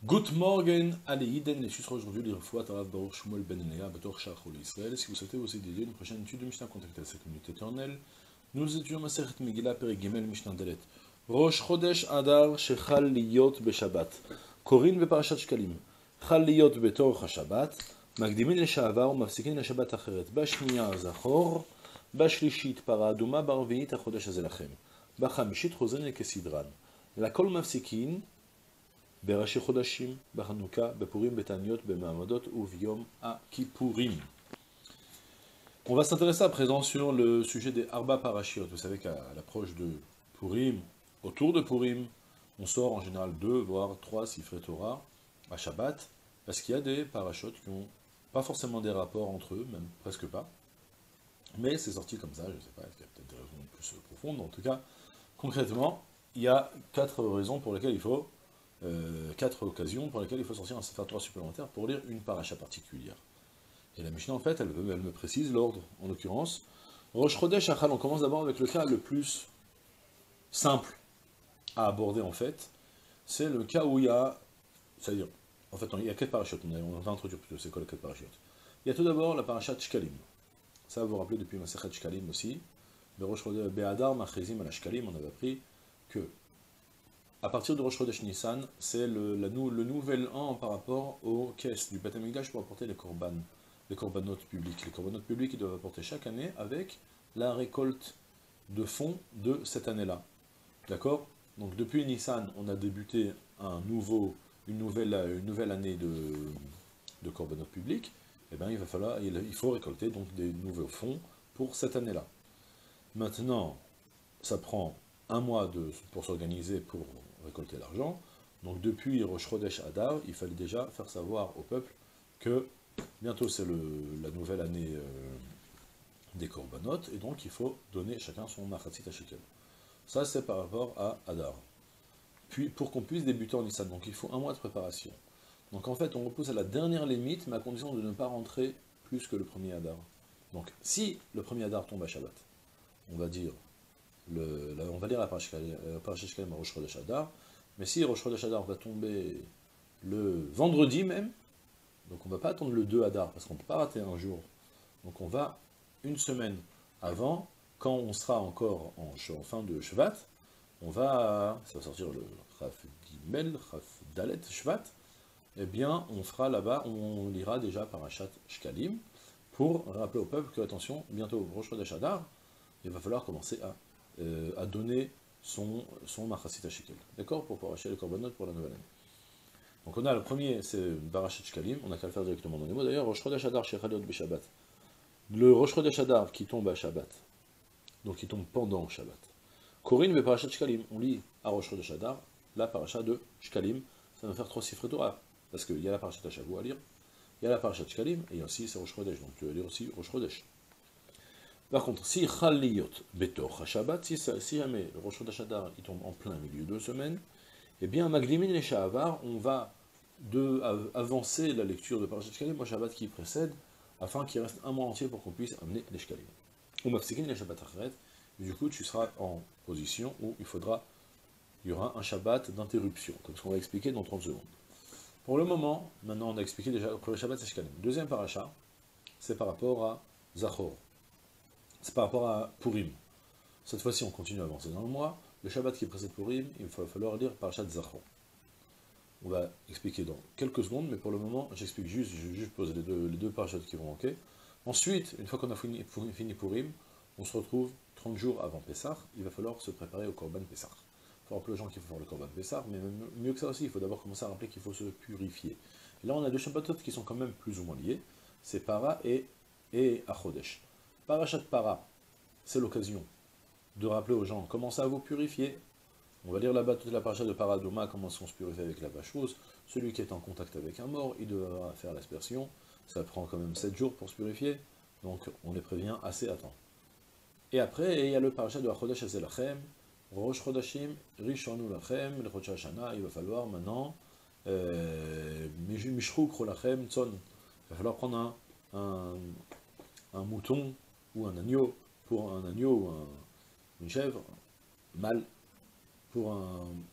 Good morning, allez, Iden, et ce sera aujourd'hui l'Irfoua Tarav Baruch Shmuel Ben Lea, Bator Shach Israël. Si vous souhaitez aussi dédier une prochaine étude de Mishnah, contactez la 5 minutes éternelle. Nous étudions Masechet Megillah, Perek Gimel, Mishnah Dalet. Rosh Chodesh Adar, Shechal Liyot Beshabbat. Korin Beparashat Shkalim. Chal Liyot Betor HaShabbat. מקדימין לשעבר ומפסיקים לשבת אחרת. בשנייה זכור, בשלישית פרה אדומה, ברביעית החודש הזה לכם. בחמישית חוזרים כסדרן. לכל מפסיקין בראשי חודשים, בחנוכה, בפורים, בתעניות, במעמדות וביום הכיפורים. On va s'intéresser à présent sur le sujet des Arba Parashiot. Vous savez qu'à l'approche de Purim, autour de Purim, on sort en général 2 voire 3 Sifrei Torah à Shabbat, parce qu'il y a des parachutes qui n'ont pas forcément des rapports entre eux, même presque pas. Mais c'est sorti comme ça, je ne sais pas, est-ce qu'il y a peut-être des raisons plus profondes. En tout cas, concrètement, il y a 4 raisons pour lesquelles il faut 4 occasions pour lesquelles il faut sortir un Sefer Torah supplémentaire pour lire une paracha particulière. Et la Mishnah, en fait, elle me précise l'ordre, en l'occurrence. Rosh Chodesh Achal, on commence d'abord avec le cas le plus simple à aborder, en fait. C'est le cas où il y a, c'est-à-dire, en fait, il y a 4 parachutes, on va introduire plutôt, c'est quoi les 4 parachutes. Il y a tout d'abord la paracha Shkalim. Ça, vous vous rappelez depuis Masechet Shkalim aussi. Le Rosh Chodesh Be'adar, Machrizim, à la Shkalim, on avait appris que à partir de Rosh Chodesh Nissan, c'est le nouvel an par rapport aux caisses du Beth Amikdash pour apporter les corbanotes publics. Les corbanotes publics, ils doivent apporter chaque année avec la récolte de fonds de cette année-là. D'accord? Donc depuis Nissan, on a débuté une nouvelle année de corbanotes publics. Et bien il faut récolter donc des nouveaux fonds pour cette année-là. Maintenant, ça prend un mois pour s'organiser pour récolter l'argent. Donc depuis Rosh Chodesh Adar, il fallait déjà faire savoir au peuple que bientôt c'est la nouvelle année des corbanotes, et donc il faut donner chacun son machatzit à shekel. Ça c'est par rapport à Adar. Puis pour qu'on puisse débuter en Nissan, donc il faut un mois de préparation. Donc en fait on repousse à la dernière limite, mais à condition de ne pas rentrer plus que le premier Adar. Donc si le premier Adar tombe à Shabbat, on va dire on va lire la Parashat Shkalim à Rosh Chodesh Adar, mais si Rosh Chodesh Adar va tomber le vendredi même, donc on ne va pas attendre le 2 Adar, parce qu'on ne peut pas rater un jour, donc on va une semaine avant, quand on sera encore en fin de Shvat, ça va sortir le Chaf Gimel, Chaf Dalet Shvat, eh bien on fera là-bas, on lira déjà Parashat Shkalim, pour rappeler au peuple que, attention, bientôt Rosh Chodesh Adar, il va falloir commencer à donner son machasit à shekel. D'accord? Pour pouvoir acheter les corbanotes pour la nouvelle année. Donc on a le premier, c'est Parashat Shkalim, on n'a qu'à le faire directement dans les mots. D'ailleurs, Rosh Chodesh Adar Shechaliot B'Shabbat. Le Rosh Chodesh Adar qui tombe à Shabbat, donc qui tombe pendant Shabbat. Korin Parashat Shkalim, on lit à Rosh Chodesh Adar la Parashat de Shkalim, ça va faire 3 Sifrei Torah, parce qu'il y a la Parashat Hashavua à lire, il y a la Parashat Shkalim, et aussi c'est Rosh Chodesh, donc tu vas lire aussi Rosh Chodesh. Par contre, si Chaliyot Betor Shabbat, si jamais le Rosh Chodesh Adar il tombe en plein milieu de semaine, eh bien, Magdimin les Shahavar, on va avancer la lecture de Parashat Shkalim au Shabbat qui précède, afin qu'il reste un mois entier pour qu'on puisse amener les Shkalim. Ou Mafsikin les Shabbat Acheret, et du coup tu seras en position où il y aura un Shabbat d'interruption, comme ce qu'on va expliquer dans 30 secondes. Pour le moment, maintenant on a expliqué déjà le premier Shabbat c'est Shkalim. Deuxième parasha, c'est par rapport à Zachor. C'est par rapport à Purim. Cette fois-ci, on continue à avancer dans le mois. Le Shabbat qui précède Purim, il va falloir lire Parashat Zachor. On va expliquer dans quelques secondes, mais pour le moment, j'explique juste, je vais juste poser les deux parachats qui vont manquer. Ensuite, une fois qu'on a fini Purim, on se retrouve 30 jours avant Pessah. Il va falloir se préparer au Korban Pessah. Il faut rappeler aux gens qu'il faut faire le Korban Pessah, mais mieux que ça aussi, il faut d'abord commencer à rappeler qu'il faut se purifier. Et là, on a deux Shabbatot qui sont quand même plus ou moins liés. C'est Para et Achodesh. Parashat Para, c'est l'occasion de rappeler aux gens, commencez à vous purifier. On va lire là-bas toute la paracha de Paradoma, comment on se purifie avec la vacheuse. Celui qui est en contact avec un mort, il devra faire l'aspersion. Ça prend quand même 7 jours pour se purifier, donc on les prévient assez à temps. Et après, il y a le paracha de Achodesh Azelachem, Rosh Chodashim, Rishonu Lachem, le Chodesh Hashana, il va falloir maintenant Mishru Krolachem Tzon. Il va falloir prendre un mouton ou un agneau, pour un agneau ou une chèvre, mâle, pour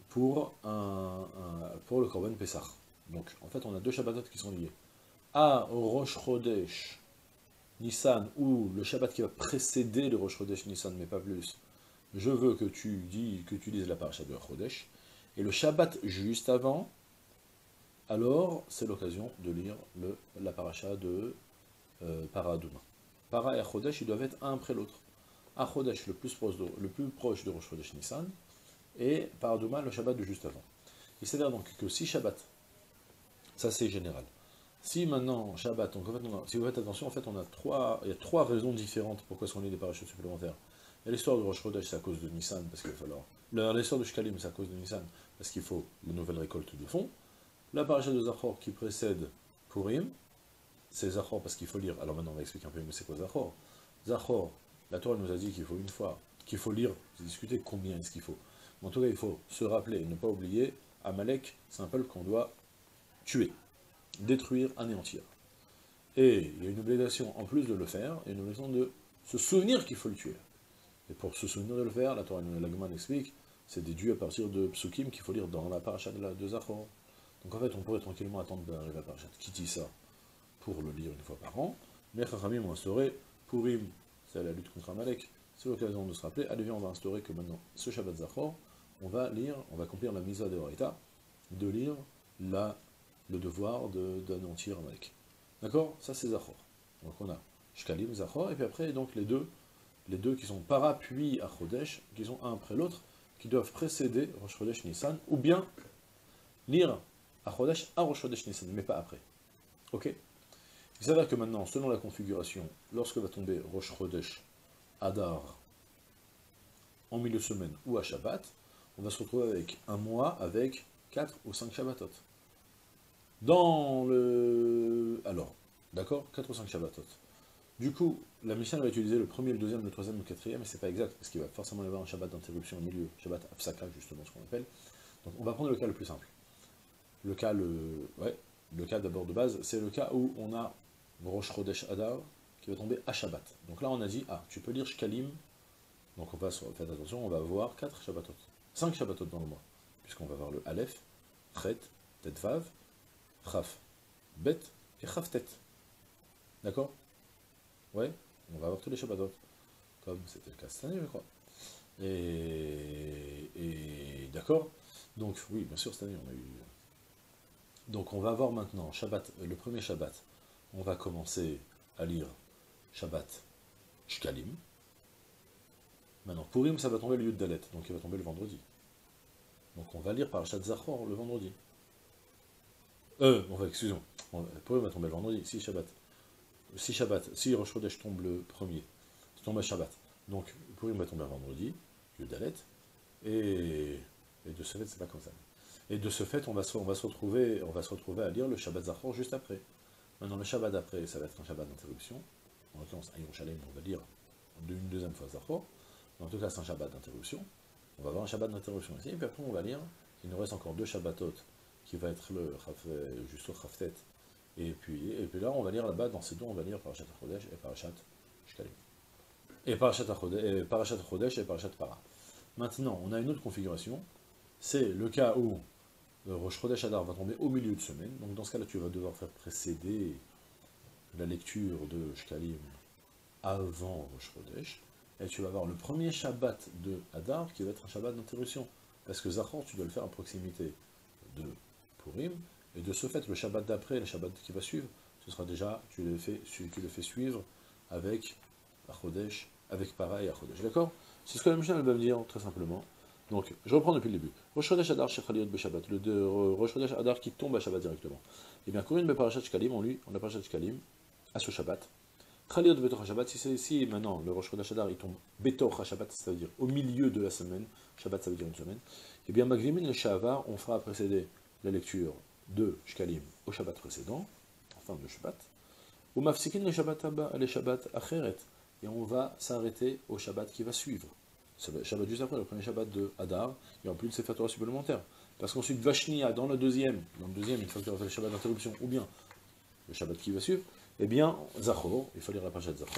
pour le Korban Pessah. Donc, en fait, on a deux Shabbatot qui sont liés. À Rosh Chodesh Nissan, ou le Shabbat qui va précéder le Rosh Chodesh Nissan, mais pas plus, je veux que tu lises la paracha de Chodesh, et le Shabbat juste avant, alors c'est l'occasion de lire la paracha de Para Aduma. Para et Chodesh, ils doivent être un après l'autre. À Chodesh, le plus proche de Rosh Chodesh Nissan, et Para Aduma, le Shabbat de juste avant. Il s'avère donc que si Shabbat, ça c'est général, si maintenant, Shabbat, donc en fait, si vous faites attention, en fait, il y a trois raisons différentes pourquoi est-ce qu'on lit des parachutes supplémentaires. Il y a l'histoire de Rosh Chodesh, c'est à cause de Nissan, parce qu'il va falloir. L'histoire de Shkalim, c'est à cause de Nissan, parce qu'il faut la nouvelle récolte de fonds. La paracha de Zachor qui précède Purim, c'est Zachor parce qu'il faut lire. Alors maintenant, on va expliquer un peu, mais c'est quoi Zachor? Zachor, la Torah nous a dit qu'il faut une fois, qu'il faut lire, c'est discuter combien est-ce qu'il faut. Mais en tout cas, il faut se rappeler, ne pas oublier, Amalek, c'est un peuple qu'on doit tuer, détruire, anéantir. Et il y a une obligation, en plus de le faire, il y a une obligation de se souvenir qu'il faut le tuer. Et pour se souvenir de le faire, la Torah, la Gemara explique, c'est déduit à partir de Psukim qu'il faut lire dans la paracha de Zachor. Donc en fait, on pourrait tranquillement attendre d'arriver à la paracha de Kitissa pour le lire une fois par an. Mais Chachamim ont instauré, Purim, c'est la lutte contre Amalek, c'est l'occasion de se rappeler, allez viens, on va instaurer que maintenant, ce Shabbat Zachor, on va accomplir la Misa de Horaïta, de lire le devoir d'anéantir Amalek. D'accord? Ça c'est Zachor. Donc on a Shkalim, Zachor, et puis après, donc les deux qui sont Para puis à Chodesh, qui sont un après l'autre, qui doivent précéder Rosh Chodesh Nissan, ou bien lire à Chodesh à Rosh Chodesh Nissan, mais pas après. Ok? Il s'avère que maintenant, selon la configuration, lorsque va tomber Rosh Chodesh Adar en milieu de semaine ou à Shabbat, on va se retrouver avec un mois avec 4 ou 5 Shabbatot. Alors, d'accord, 4 ou 5 Shabbatot. Du coup, la Mishnah va utiliser le premier, le deuxième, le troisième, le quatrième, mais c'est pas exact, parce qu'il va forcément y avoir un Shabbat d'interruption au milieu, Shabbat Afsaka, justement, ce qu'on appelle. Donc on va prendre le cas le plus simple. Le cas d'abord de base, c'est le cas où on a Rosh Chodesh Adar qui va tomber à Shabbat. Donc là on a dit, tu peux lire Shkalim, donc faites attention, on va avoir 4 Shabbatot, 5 Shabbatot dans le mois, puisqu'on va avoir le Aleph, Chet, Tetvav, Chaf, Bet et Chaf Tet. D'accord? Ouais, on va avoir tous les Shabbatot, comme c'était le cas cette année, je crois. Et d'accord? Donc oui, bien sûr, cette année on a eu. Donc on va avoir maintenant Shabbat, le premier Shabbat, on va commencer à lire Shabbat Shkalim. Maintenant, Purim, ça va tomber le Yud Dalet, donc il va tomber le vendredi. Donc on va lire Parashat Zachor le vendredi. Excusez-moi, Purim va tomber le vendredi, si si Rosh Chodesh tombe le premier, ça tombe à Shabbat. Donc Purim va tomber le vendredi, Yud Dalet, et de ce fait, c'est pas comme ça. Et de ce fait, on va se retrouver à lire le Shabbat Zachor juste après. Maintenant, le Shabbat d'après, ça va être un Shabbat d'interruption. En l'occurrence, à Yerushalayim, on va lire une deuxième fois Zachor. En tout cas, c'est un Shabbat d'interruption. On va avoir un Shabbat d'interruption ici. Et puis après, on va lire. Il nous reste encore 2 Shabbatot, qui va être juste au Chaftet. Et puis là, on va lire là-bas, dans ces deux, on va lire Parashat Chodesh et Parashat Shkalim. Et Parashat Chodesh et Parashat Para. Maintenant, on a une autre configuration. C'est le cas où Rosh Chodesh Adar va tomber au milieu de semaine. Donc dans ce cas-là, tu vas devoir faire précéder la lecture de Shkalim avant Rosh Chodesh. Et tu vas avoir le premier Shabbat de Adar qui va être un Shabbat d'interruption. Parce que Zachor, tu dois le faire à proximité de Purim. Et de ce fait, le Shabbat d'après, le Shabbat qui va suivre, ce sera déjà, tu le fais suivre avec Chodesh, avec Para et Chodesh. D'accord? C'est ce que la Mishnah va me dire, très simplement. Donc, je reprends depuis le début. Rosh Chodesh Adar Shechaliot Beshabbat, Rosh Chodesh Adar qui tombe à Shabbat directement. Et bien, Corinne Beparashat Shkalim, on a Parashat Shkalim à ce Shabbat. Chaliot Betor Shabbat, si maintenant le Rosh Chodesh Adar il tombe Betor Shabbat, c'est-à-dire au milieu de la semaine, Shabbat ça veut dire une semaine, et bien Magrimin le Shavar, on fera précéder la lecture de Shkalim au Shabbat précédent, en fin de Shabbat, ou Mafsikin le Shabbat Acheret, et on va s'arrêter au Shabbat qui va suivre. Shabbat juste après, le premier Shabbat de Hadar, il n'y aura plus de Sefer Torah supplémentaire. Parce qu'ensuite, Vashnia, dans le deuxième, une fois que tu auras fait le Shabbat d'interruption, ou bien le Shabbat qui va suivre, eh bien, Zachor, il faut lire la Parashat Zachor,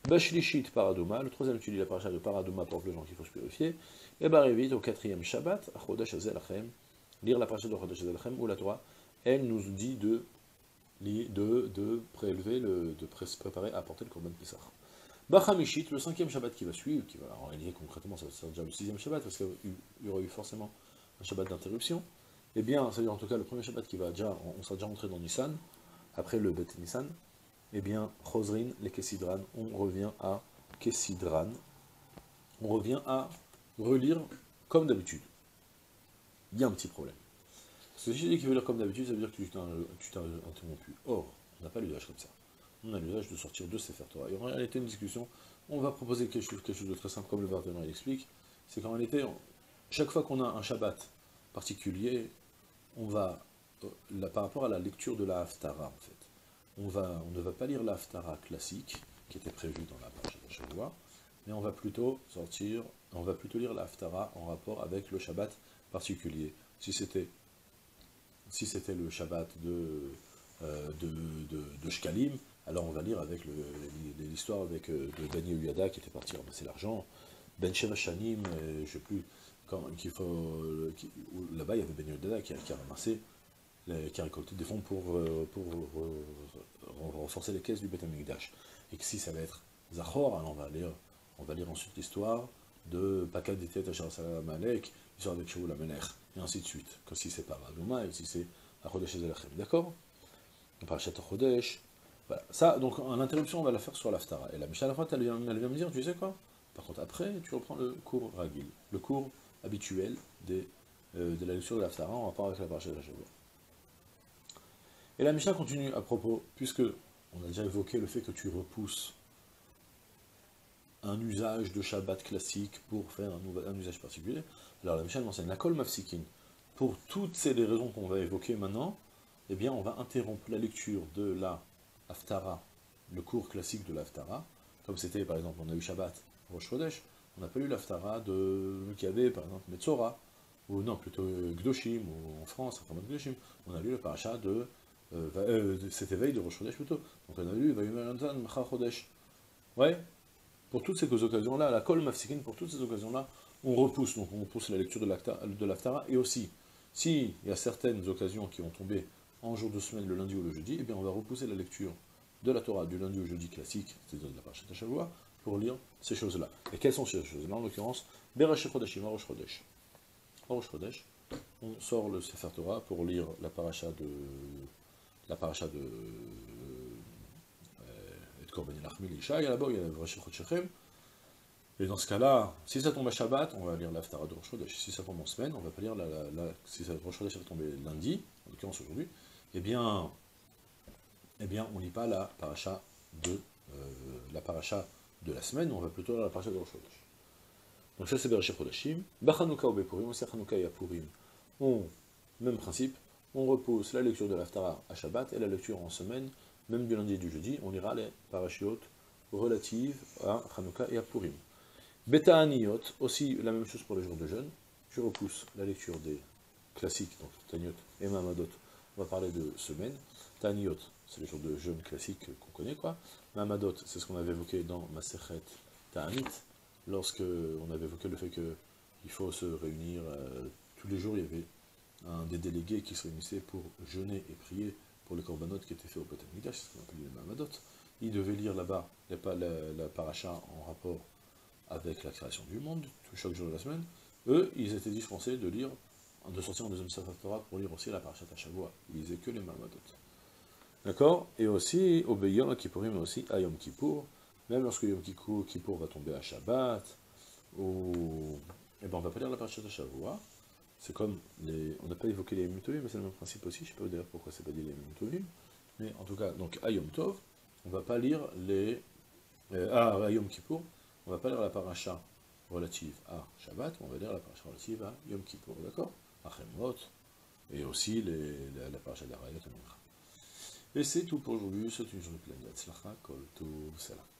Bashlishit Paraduma, le troisième tu lis la paracha de Paraduma pour le gens qu'il faut se purifier. Et Barevit, au quatrième Shabbat, à Chodesh Azelachem, lire la paracha de Chodesh Azelachem, où la Torah, elle nous dit de prélever, de préparer à apporter le Korban Pessah. Bachamishit, le cinquième Shabbat qui va suivre, qui va en réalité concrètement, ça sera déjà le sixième Shabbat, parce qu'il y aura eu forcément un Shabbat d'interruption. Eh bien, ça veut dire en tout cas le premier Shabbat qui va déjà, on sera déjà rentré dans Nissan, après le Bet Nissan. Eh bien, Chosrin, les Kessidran, on revient à Kessidran, on revient à relire comme d'habitude. Il y a un petit problème. Parce que si je dis qu'il veut lire comme d'habitude, ça veut dire que tu t'es interrompu. Or, on n'a pas l'usage comme ça. On a l'usage de sortir de Sefer Torah. Et en réalité, une discussion, on va proposer quelque chose de très simple, comme le Vardeman il explique, c'est qu'en réalité, chaque fois qu'on a un Shabbat particulier, on va, par rapport à la lecture de la Haftara, en fait, on ne va pas lire la Haftara classique, qui était prévue dans la paracha de Shavua, mais on va plutôt lire la Haftara en rapport avec le Shabbat particulier. Si c'était le Shabbat de Shkalim, alors on va lire avec l'histoire avec de Dani Uyada qui était parti ramasser l'argent, Ben Sheva Shanim, je ne sais plus, là-bas il y avait Ben Uyada qui a ramassé, qui a récolté des fonds pour renforcer les caisses du Beth Amikdash. Et que si ça va être Zachor, alors on va lire ensuite l'histoire de Pakad Ditet Ashar Salam Alek, l'histoire avec Shaul Amelech, et ainsi de suite. Comme si c'est pas Radouma, et si c'est Chodesh Ezelachem. D'accord? Parashat Chodesh. Voilà. Ça, donc, en interruption, on va la faire sur l'Aftara. Et la Mishnah, à la fin, elle vient me dire, tu sais quoi? Par contre, après, tu reprends le cours Ragil, le cours habituel de la lecture de l'Aftara en rapport avec la Parashat de la Shavua. Et la Mishnah continue à propos, puisque on a déjà évoqué le fait que tu repousses un usage de Shabbat classique pour faire un usage particulier. Alors la Mishnah m'enseigne la kol mafsikin. Pour toutes ces raisons qu'on va évoquer maintenant, eh bien on va interrompre la lecture de la Haftara, le cours classique de la Haftara, comme c'était par exemple, on a eu Shabbat, Rosh Chodesh, on n'a pas lu l'Haftara qui avait par exemple Metzora, ou non, plutôt Gdoshim, ou en France, enfin Gdoshim, on a lu le paracha cet éveil de Rosh Chodesh plutôt, donc on a lu Vayumelantan Macha Chodesh. Ouais, pour toutes ces occasions-là, la Kol Mafsikin, pour toutes ces occasions-là, on repousse la lecture de l'Haftara, et aussi, s'il y a certaines occasions qui ont tombé en jour de semaine, le lundi ou le jeudi, eh bien on va repousser la lecture de la Torah du lundi au jeudi classique, c'est-à-dire de la Parashat Shavua, pour lire ces choses-là. Et quelles sont ces choses-là? En l'occurrence, Bereshit Chodeshim, Rosh Chodesh. Rosh Chodesh, on sort le Sefer Torah pour lire la paracha de et de Korban Lachmi l'Isha, et là-bas il y a Bereshit Chodeshim. Et dans ce cas-là, si ça tombe à Shabbat, on va lire l'Haftara de Rosh Chodesh. Si ça tombe en semaine, on va pas lire si Rosh Chodesh va tomber lundi, en l'occurrence aujourd'hui, eh bien, on lit pas la paracha de la semaine, on va plutôt lire la paracha de Rosh Chodesh. Donc ça c'est Bereshit Chodeshim. Bachanouka ou Bepurim, aussi Chanouka et Purim, même principe, on repousse la lecture de l'Haftara à Shabbat et la lecture en semaine, même du lundi et du jeudi, on lira les parachiotes relatives à Chanouka et à Purim. Beta Aniyot, aussi la même chose pour les jours de jeûne, je repousse la lecture des classiques, donc Taniot et Mamadot, on va parler de semaine. Taniot, c'est les jours de jeûne classiques qu'on connaît, quoi. Mamadot, c'est ce qu'on avait évoqué dans Masechet Ta'anit, lorsque on avait évoqué le fait qu'il faut se réunir tous les jours, il y avait un des délégués qui se réunissait pour jeûner et prier pour les korbanot qui étaient faits au Beth Amikdash, c'est ce qu'on appelle les Mamadot. Ils devaient lire là-bas la paracha en rapport avec la création du monde, chaque jour de la semaine. Eux, ils étaient dispensés de sortir en deuxième Sefer Torah pour lire aussi la parashat Shavua. Ils lisaient que les Mamadot. D'accord? Et aussi, obéir à Kippourim, mais aussi à Yom Kippour. Même lorsque Yom Kippour va tomber à Shabbat, ou eh ben on va pas lire la parashat Shavua. C'est comme on n'a pas évoqué les Yom Tovim, mais c'est le même principe aussi. Je ne sais pas d'ailleurs pourquoi c'est pas dit les Yom Tovim. Mais en tout cas, donc à Yom Tov, on va pas lire à Yom Kippour, on va pas lire la paracha relative à Shabbat, on va lire la paracha relative à Yom Kippour, d'accord? À Chemot, et aussi la paracha d'Arayot et Mincha. Et c'est tout pour aujourd'hui, c'est une journée pleine de Tzlacha, Kol Tov, Salam.